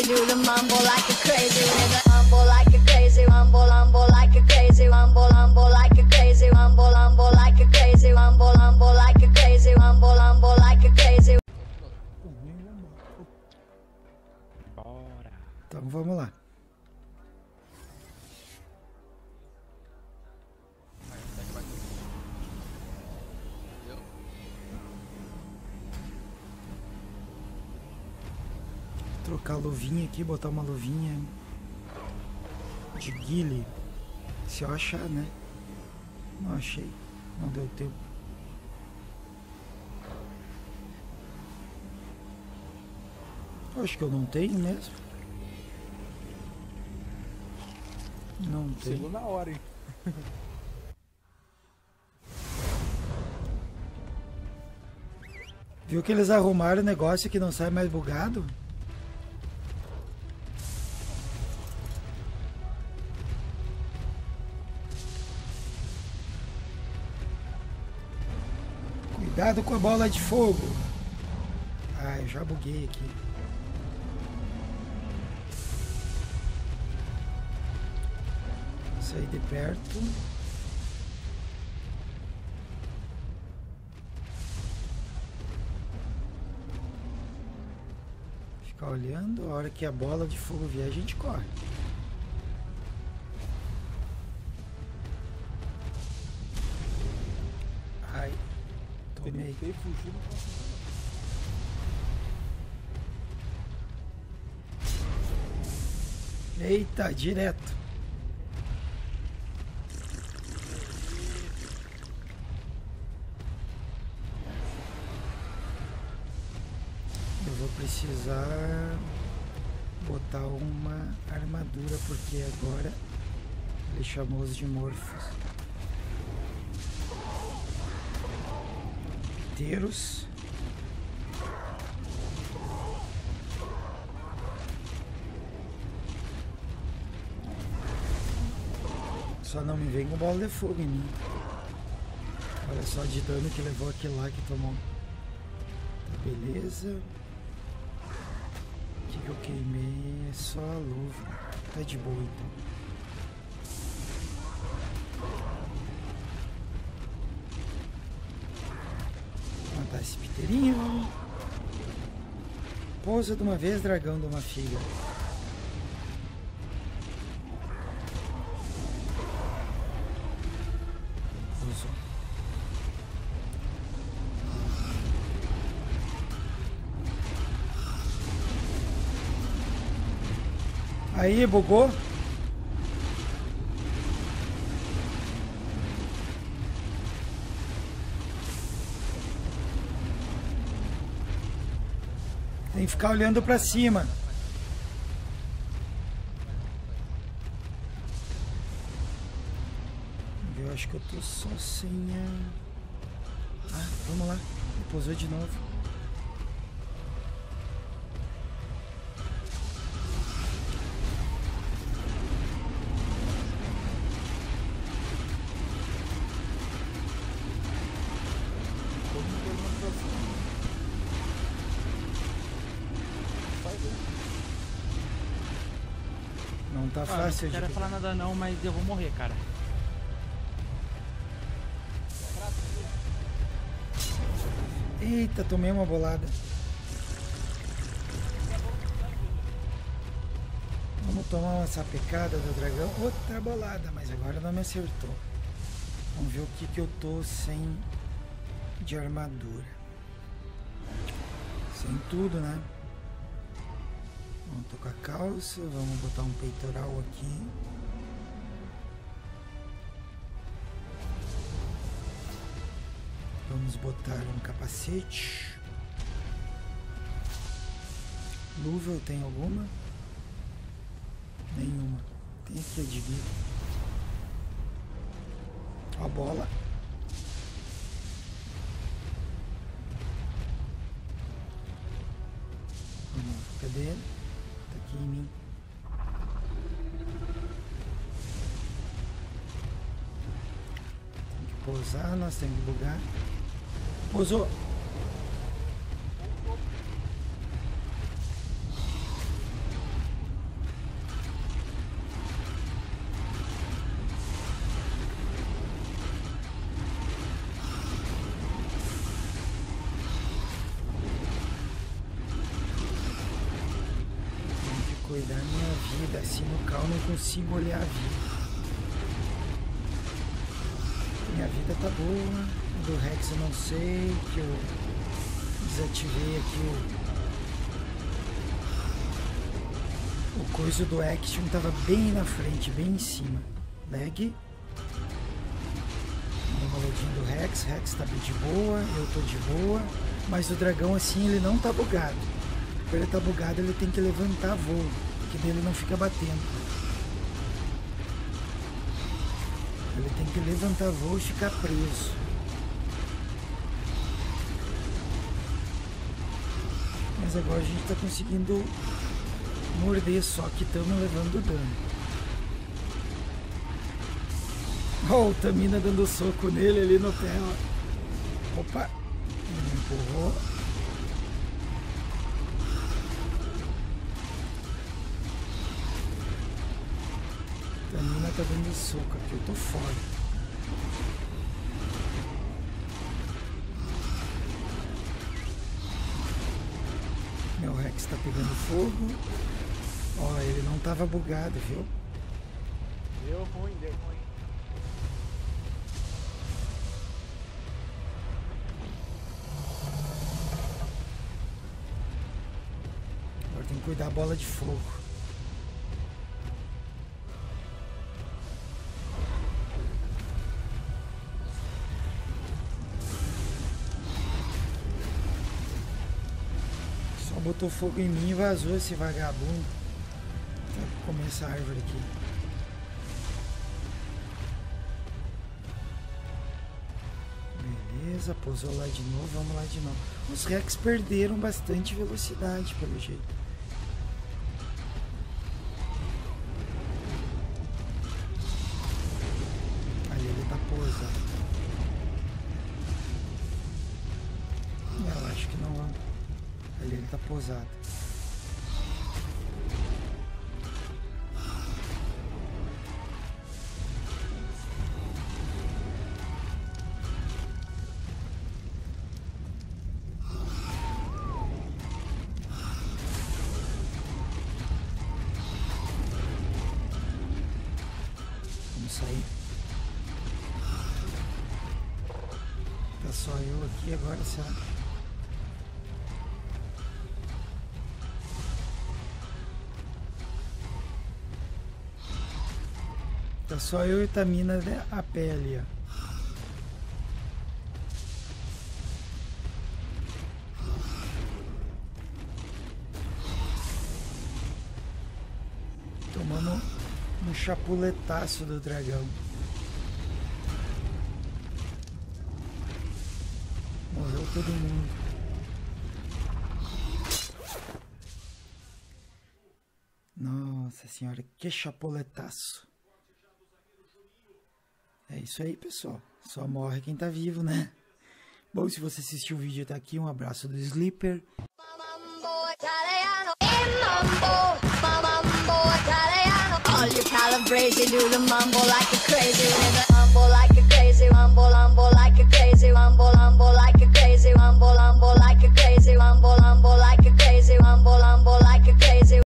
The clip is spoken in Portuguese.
do the mumble like a crazy nigga. Mumble like a crazy, mumble, mumble like a crazy, mumble, mumble like a crazy, mumble, mumble like a crazy, mumble, mumble like a crazy, mumble, mumble like a crazy. Bora. Então vamos lá. Trocar a luvinha aqui, botar uma luvinha de guile. Se eu achar, né? Não achei. Não deu tempo. Acho que eu não tenho mesmo. Não tenho. Chegou na hora, hein? Viu que eles arrumaram o negócio que não sai mais bugado? Cuidado com a bola de fogo. Ah, eu já buguei aqui. Sair de perto. Ficar olhando. A hora que a bola de fogo vier, a gente corre. Ai. Tomei. Eita, direto. Eu vou precisar botar uma armadura porque agora ele chamou os de morfos. Piteiros. Só não me vem com bola de fogo em mim. Olha só de dano que levou aquele lá que tomou. Tá, beleza. O que eu queimei é só a luva. Tá de boa então. Matar esse piteirinho. Pousa de uma vez, dragão de uma figa. Aí, bugou. Tem que ficar olhando pra cima. Eu acho que eu tô só sem a... Ah, vamos lá. Pousou de novo. Não tá fácil de... Não quero falar nada não, mas eu vou morrer, cara. Eita, tomei uma bolada. Vamos tomar uma sapecada do dragão. Outra bolada, mas agora não me acertou. Vamos ver o que eu tô sem de armadura. Sem tudo, né? Vamos tocar a calça, vamos botar um peitoral aqui. Vamos botar um capacete. Luva, eu tenho alguma? Nenhuma. Tem aqui a de guia. A bola. Vamos, cadê ele? Tá aqui em mim. Tem que pousar, nós temos que bugar. Pousou. cuidar da minha vida. Assim no cal eu não consigo olhar a vida. Minha vida tá boa. Do Rex eu não sei. Que eu desativei aqui o coisa do Action. Tava bem na frente, bem em cima. Lag. Dá uma olhadinha do Rex. Rex tá bem de boa. Eu tô de boa. Mas o dragão assim ele não tá bugado. Quando ele tá bugado ele tem que levantar voo. Porque daí ele não fica batendo. Ele tem que levantar voo e ficar preso. Mas agora a gente tá conseguindo morder, só que estamos levando dano. Ó, o Tamina dando soco nele ali no pé, ó. Opa! Ele empurrou. Tamina tá dando soco aqui, eu tô fora. Meu Rex tá pegando fogo. Ó, ele não tava bugado, viu? Deu ruim, deu ruim. Agora tem que cuidar da bola de fogo. Só botou fogo em mim e vazou esse vagabundo. Vou comer essa árvore aqui. Beleza, pousou lá de novo, vamos lá de novo. Os Rex perderam bastante velocidade, pelo jeito. Ali ele tá pousado. Eu acho que não. Ali ele tá pousado. Sair. Tá só eu aqui agora, sabe? Tá só eu e Tamina a pé ali, ó. Tomando um chapuletaço do dragão. Morreu todo mundo. Nossa senhora, que chapuletaço. É isso aí, pessoal. Só morre quem tá vivo, né? Bom, se você assistiu o vídeo até aqui, um abraço do Sleeper. All you calabrese do the mumble like a crazy rumble like a crazy rumble like a crazy rumble like a crazy rumble like a crazy rumble